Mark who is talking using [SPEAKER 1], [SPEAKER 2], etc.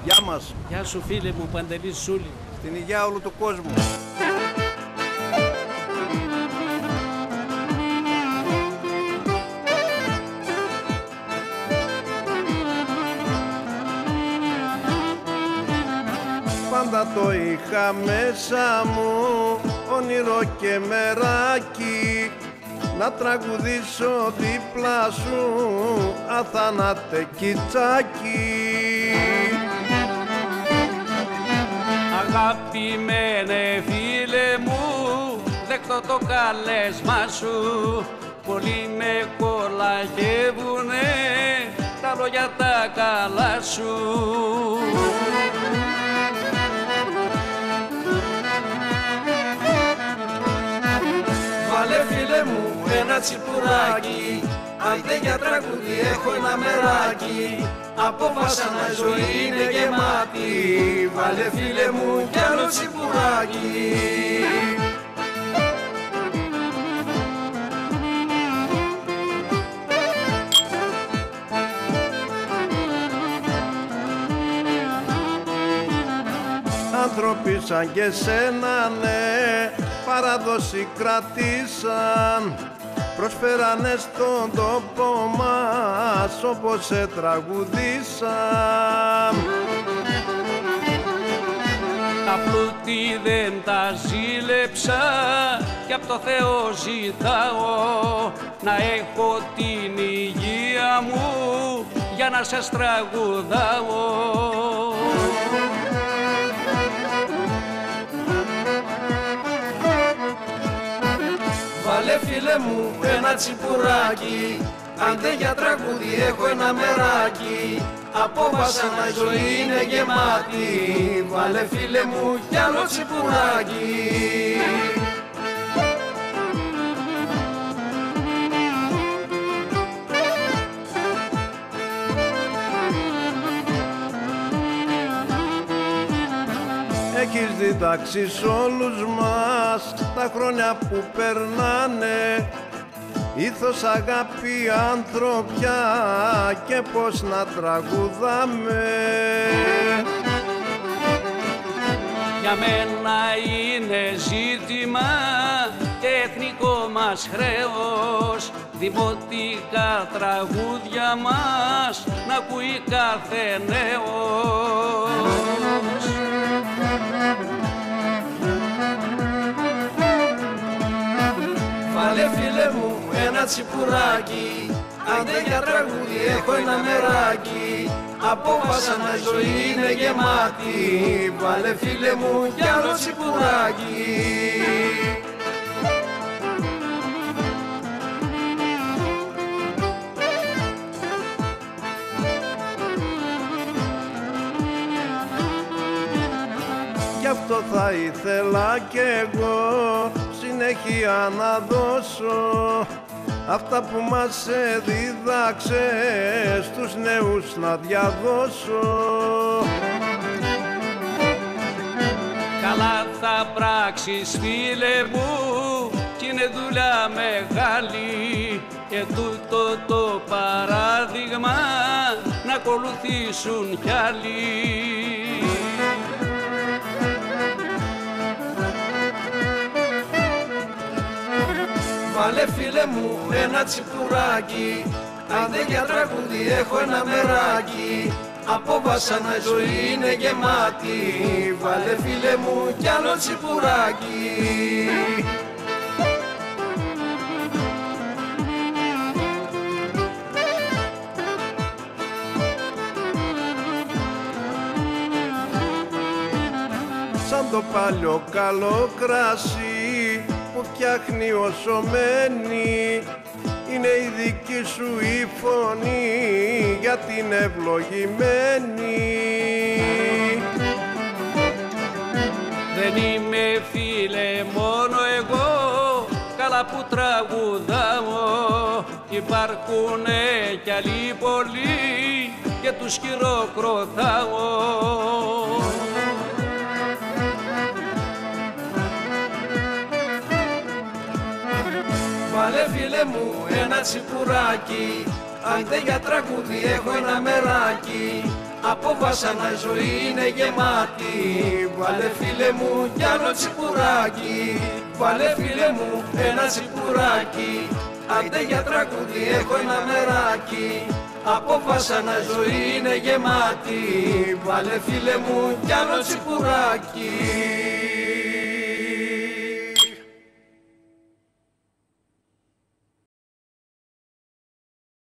[SPEAKER 1] Γεια μας.
[SPEAKER 2] Γεια σου φίλε μου, Παντελής Σούλη.
[SPEAKER 1] Στην υγεία όλου του κόσμου. Πάντα το είχα μέσα μου, όνειρο και μεράκι, να τραγουδήσω δίπλα σου, αθανάτε κιτσάκι.
[SPEAKER 2] Αγαπημένε φίλε μου, δέκτο το καλέσμα σου. Πολλοί με κολακεύουνε, τα λόγια τα καλά σου.
[SPEAKER 3] Βάλε φίλε μου ένα τσιπουράκι, αν δεν για τραγούδι έχω ένα μεράκι. Απόφασα να η ζωή είναι γεμάτη, βάλε φίλε μου κι άλλο τσιπουράκι.
[SPEAKER 1] Άνθρωποι σαν και σένα, ναι, παράδοση κρατήσαν, προσφέρανε στον τόπο μας όπως σε τραγουδήσαν.
[SPEAKER 2] Τα πλούτη δεν τα ζήλεψα κι απ' το Θεό ζητάω να έχω την υγεία μου για να σας τραγουδάω.
[SPEAKER 3] Βάλε φίλε μου ένα τσιπουράκι, αν δεν για τραγούδι έχω ένα μεράκι. Απόφασα να η ζωή είναι γεμάτη, βάλε φίλε μου κι άλλο τσιπουράκι.
[SPEAKER 1] Έχεις διδάξει σ' όλους μας τα χρόνια που περνάνε, ήθος, αγάπη, ανθρωπιά και πώς να τραγουδάμε.
[SPEAKER 2] Για μένα είναι ζήτημα και εθνικό μας χρέος, δημοτικά τραγούδια μας να ακούει κάθε νέος.
[SPEAKER 3] Βάλε φίλε μου ένα τσιπουράκι, αν δεν για τραγούδι έχω ένα μεράκι. Απόφασα να η ζωή είναι γεμάτη, βάλε φίλε μου κι άλλο τσιπουράκι.
[SPEAKER 1] Γι' αυτό θα ήθελα κι εγώ συνέχεια να δώσω αυτά που μας δίδαξε στους νέους να διαδώσω.
[SPEAKER 2] Καλά θα πράξεις φίλε μου κι είναι δουλειά μεγάλη και τούτο το παράδειγμα να ακολουθήσουν κι άλλοι.
[SPEAKER 3] Βάλε φίλε μου ένα τσιπουράκι, αν δεν για τραγούδι έχω ένα μεράκι. Απόβασα να η ζωή είναι γεμάτη, βάλε φίλε μου κι άλλο τσιπουράκι.
[SPEAKER 1] Σαν το παλιό καλό κρασί που φτιάχνει όσο μένει, είναι η δική σου η φωνή για την ευλογημένη.
[SPEAKER 2] Δεν είμαι φίλε μόνο εγώ, καλά που τραγουδάω. Υπάρχουνε κι άλλοι πολλοί και τους χειροκροτάω.
[SPEAKER 3] Βάλε φίλε μου ένα τσιπουράκι, αν δεν για τραγούδι έχω ένα μεράκι. από βάσανα η ζωή είναι γεμάτη. Βάλε φίλε μου κι άλλο τσιπουράκι, βάλε φίλε μου ένα τσιπουράκι. Άντε για τραγούδι έχω ένα μεράκι, από βάσανα η ζωή είναι γεμάτη. Βάλε φίλε μου κι άλλο τσιπουράκι.